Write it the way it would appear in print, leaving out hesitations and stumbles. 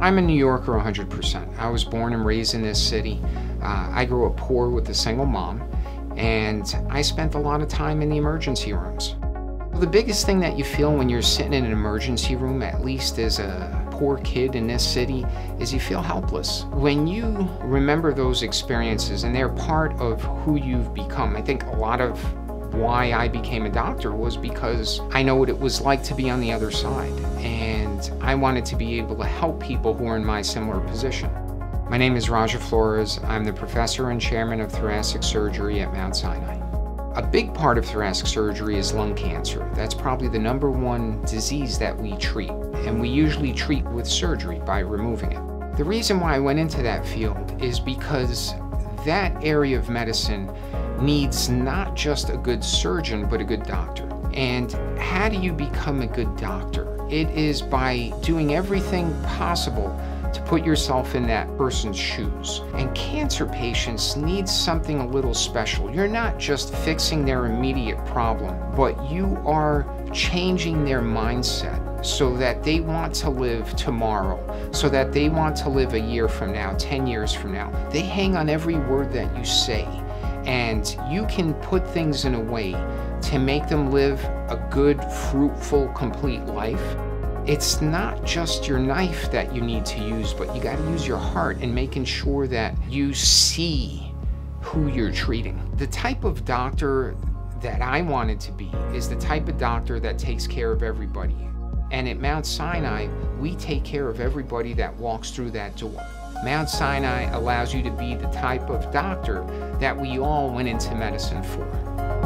I'm a New Yorker 100%. I was born and raised in this city. I grew up poor with a single mom, and I spent a lot of time in the emergency rooms. The biggest thing that you feel when you're sitting in an emergency room, at least as a poor kid in this city, is you feel helpless. When you remember those experiences and they're part of who you've become, I think a lot of why I became a doctor was because I know what it was like to be on the other side, and I wanted to be able to help people who are in my similar position. My name is Flores. I'm the professor and chairman of thoracic surgery at Mount Sinai. A big part of thoracic surgery is lung cancer. That's probably the #1 disease that we treat, and we usually treat with surgery by removing it. The reason why I went into that field is because that area of medicine needs not just a good surgeon, but a good doctor. And how do you become a good doctor? It is by doing everything possible to put yourself in that person's shoes. And cancer patients need something a little special. You're not just fixing their immediate problem, but you are changing their mindset so that they want to live tomorrow, so that they want to live a year from now, 10 years from now. They hang on every word that you say, and you can put things in a way to make them live a good, fruitful, complete life. It's not just your knife that you need to use, but you got to use your heart in making sure that you see who you're treating. The type of doctor that I wanted to be is the type of doctor that takes care of everybody. And at Mount Sinai, we take care of everybody that walks through that door. Mount Sinai allows you to be the type of doctor that we all went into medicine for.